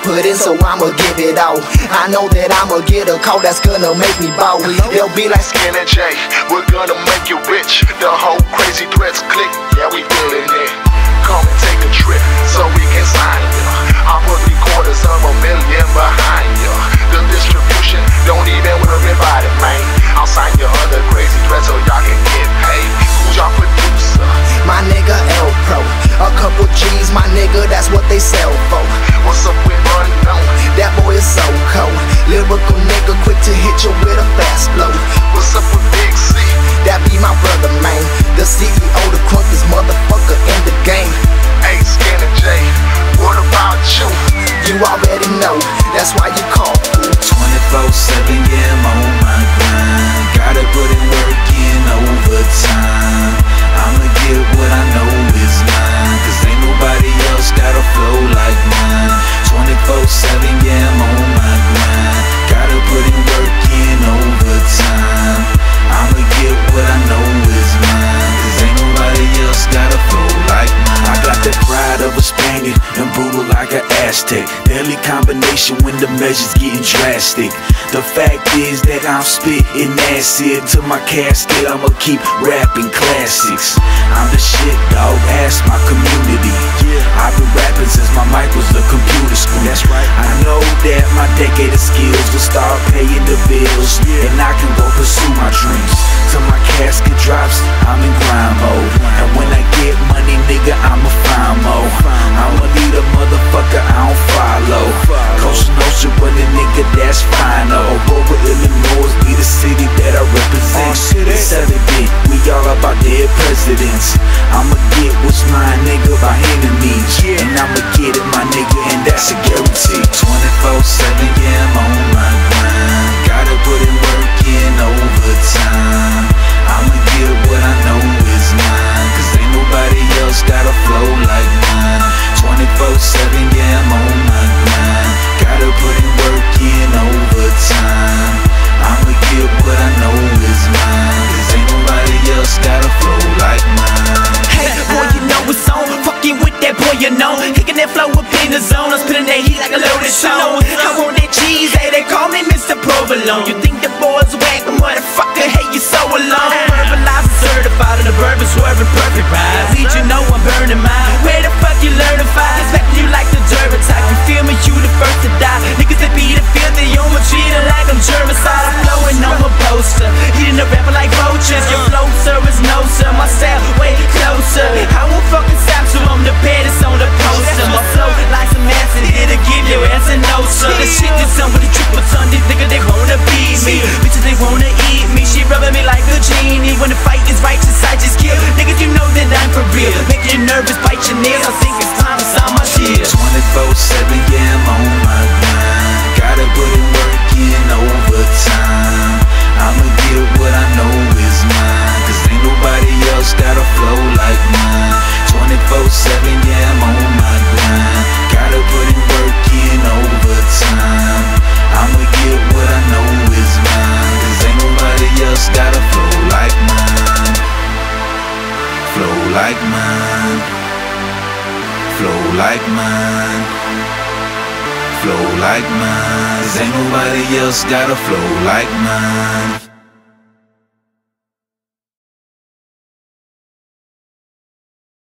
put in, so I'ma give it all. I know that I'ma get a call that's gonna make me bow. They'll be like, Skin and J, we're gonna make you rich. The whole Crazy Threats click, yeah, we feeling it. Come and take a trip so we can sign ya. I'll put 750,000 behind ya. The distribution, don't even worry about it, man. I'll sign your other Crazy Threats so y'all can get paid. Who's y'all producer? my nigga L Pro. A couple G's, my nigga, that's what they sell for. What's up with Unknown? That boy is so cold. Lyrical nigga, quick to hit you with a fast flow. What's up with Big C? That be my brother, man. The CEO, the crunkiest motherfucker in the game. Hey, Skin and J, what about you? You already know, that's why you call. 24/7, yeah, I'm on my grind. Gotta put in work in overtime. I'ma get what I know is mine, cause ain't nobody else got a flow like mine. 24/7, yeah, I'm on my grind. Gotta put in work in overtime. I'ma get what I know is mine, cause ain't nobody else got a flow like mine. I got the pride of a Spaniard and brutal like an Aztec. Deadly combination when the measures getting drastic. The fact is that I'm spitting acid to my casket. I'ma keep rapping classics. I'm the shit, dog. Ask my community. I've been rapping since my mic was a computer screen. That's right. I know that my decade of skills will start paying the bills, and I can go pursue my dreams. Till my casket drops, I'm in grind mode. And when I get money, nigga, I'ma find more. I'ma lead a motherfucker, I don't follow. Coast to Nostra, but a nigga, that's fine. Aurora, Illinois, be the city that I represent. It's evident, we all about dead presidents. I'ma get what's mine, nigga, by any means. And I'ma get it, my nigga, and that's a guarantee. 24/7, yeah, I'm on my grind. Gotta put in work in overtime. I'ma get what I know is mine, cause ain't nobody else got a flow like mine. 24/7, yeah, I'm on my grind. Gotta put in work in overtime. I'ma get what I know is mine, cause ain't nobody else got a flow like mine. Hey, boy, you know it's on. Fucking with that boy, you know. Kicking that flow up in the zone. I'm spitting that heat like a loaded stone. I want that cheese, hey, they call me Mr. Provolone. You think the boy's whack, motherfucker, hey, you so alone. Verbalized and certified in the bourbon, swerving perfect ride. Lead you know I'm burning mine. Where the fuck you learn to fight? Expecting you like the Durban type. You feel me, you the first to die. Niggas that be the filthy, you don't treat it like I'm germicide. I'm flowing on a poster, eating the rapper like vultures. Your flow, sir, is no, sir. My sound way closer. I won't fucking stop till I'm the baddest on the poster. My flow like some acid, it'll give your ass a no, sir. The shit that somebody triple ton, these niggas they wanna beat me. Bitches they wanna eat me, she rubbing me like a genie. When the fight is righteous, I just kill. Niggas, you know that I'm for real. Make you nervous, bite your nails. I think it's time to sign my shit. 24/7, yeah, I'm on my grind. Gotta put in work in overtime. I'ma get what I know is mine, cause ain't nobody else got a flow like mine. 24/7, yeah, I'm on my grind. Gotta put in work in overtime. I'ma get what I know is mine, cause ain't nobody else got a flow like mine. Flow like mine. Flow like mine. Flow like mine. Cause ain't nobody else got a flow like mine.